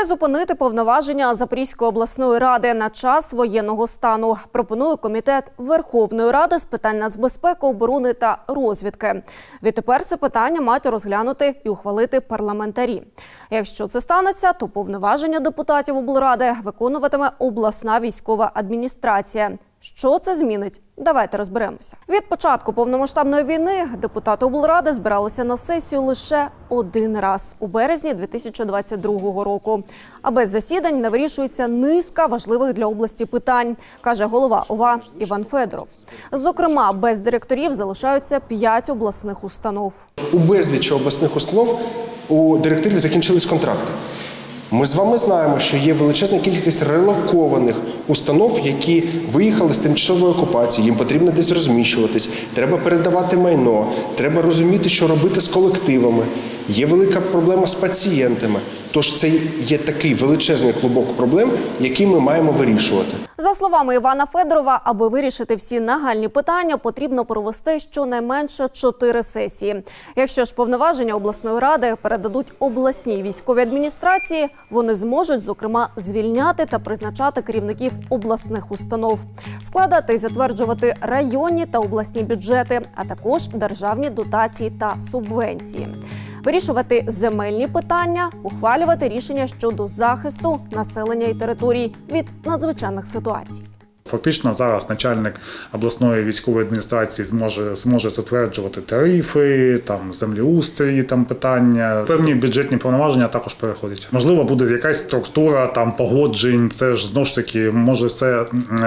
Призупинити повноваження Запорізької обласної ради на час воєнного стану пропонує Комітет Верховної Ради з питань нацбезпеки, оборони та розвідки. Відтепер це питання мають розглянути і ухвалити парламентарі. Якщо це станеться, то повноваження депутатів облради виконуватиме обласна військова адміністрація. Що це змінить? Давайте розберемося. Від початку повномасштабної війни депутати облради збиралися на сесію лише один раз – у березні 2022 року. А без засідань не вирішується низка важливих для області питань, каже голова ОВА Іван Федоров. Зокрема, без директорів залишаються 5 обласних установ. У безлічі обласних установ у директорів закінчились контракти. Ми з вами знаємо, що є величезна кількість релокованих установ, які виїхали з тимчасової окупації, їм потрібно десь розміщуватись, треба передавати майно, треба розуміти, що робити з колективами. Є велика проблема з пацієнтами. Тож це є такий величезний клубок проблем, які ми маємо вирішувати. За словами Івана Федорова, аби вирішити всі нагальні питання, потрібно провести щонайменше 4 сесії. Якщо ж повноваження обласної ради передадуть обласній військовій адміністрації, вони зможуть, зокрема, звільняти та призначати керівників обласних установ, складати і затверджувати районні та обласні бюджети, а також державні дотації та субвенції. Вирішувати земельні питання, ухвалювати рішення щодо захисту населення і територій від надзвичайних ситуацій. Фактично зараз начальник обласної військової адміністрації зможе затверджувати тарифи, землеустрій, питання. Певні бюджетні повноваження також переходять. Можливо, буде якась структура погоджень, це ж знову ж таки може все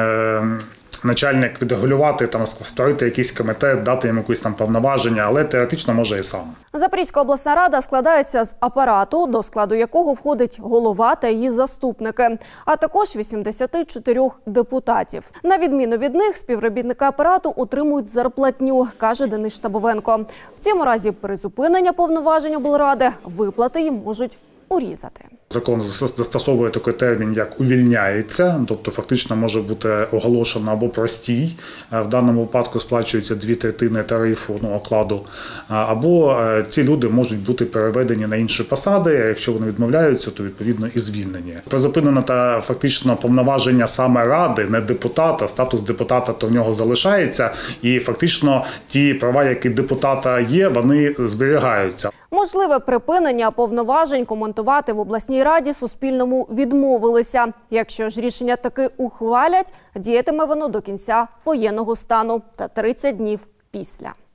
начальник відрегулювати, створити якийсь комітет, дати йому якісь повноваження, але теоретично може і сам. Запорізька обласна рада складається з апарату, до складу якого входить голова та її заступники, а також 84 депутатів. На відміну від них, співробітники апарату отримують зарплатню, каже Денис Штабовенко. В цьому разі призупинення повноважень облради виплати їм можуть урізати. Закон застосовує такий термін, як «увільняється», тобто фактично може бути оголошено або простій, в даному випадку сплачується 2/3 тарифу, окладу, або ці люди можуть бути переведені на інші посади, а якщо вони відмовляються, то відповідно і звільнені. Призупинено та фактично повноваження саме ради, не депутата, статус депутата то в нього залишається, і фактично ті права, які депутата є, вони зберігаються. Можливе припинення повноважень коментувати в обласній раді Суспільному відмовилися. Якщо ж рішення таки ухвалять, діятиме воно до кінця воєнного стану та 30 днів після.